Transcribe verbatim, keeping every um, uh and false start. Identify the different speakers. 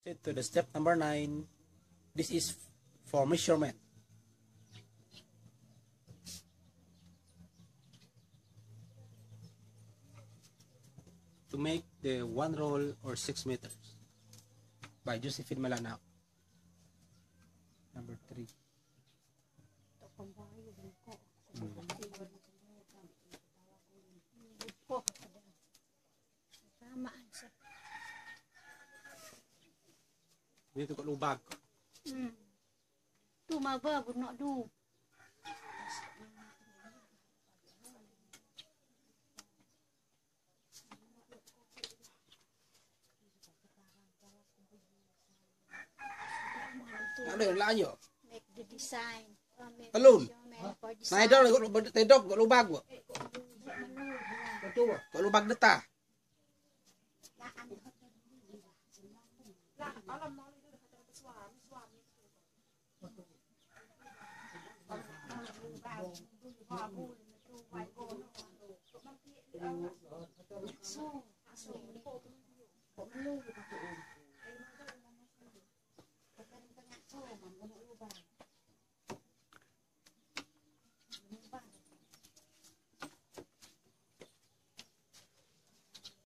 Speaker 1: To the step number nine. This is for measurement. To make the one roll or six meters by Josephine Malanac. Number three. Dito ko lubag.
Speaker 2: Hmm. Tu maba pun nak du.
Speaker 1: Ano yung layo?
Speaker 2: Make the design. Uh, make
Speaker 1: Talon.
Speaker 2: for
Speaker 1: Nah,
Speaker 2: design.
Speaker 1: ito, tedok, ko lubag wo. Ko lubag data.
Speaker 2: So, so,